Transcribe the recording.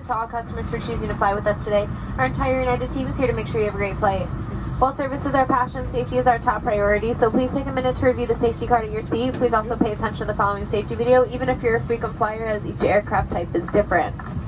to all customers for choosing to fly with us today. Our entire United team is here to make sure you have a great flight. While service is our passion, safety is our top priority, so please take a minute to review the safety card at your seat. Please also pay attention to the following safety video, even if you're a frequent flyer, as each aircraft type is different.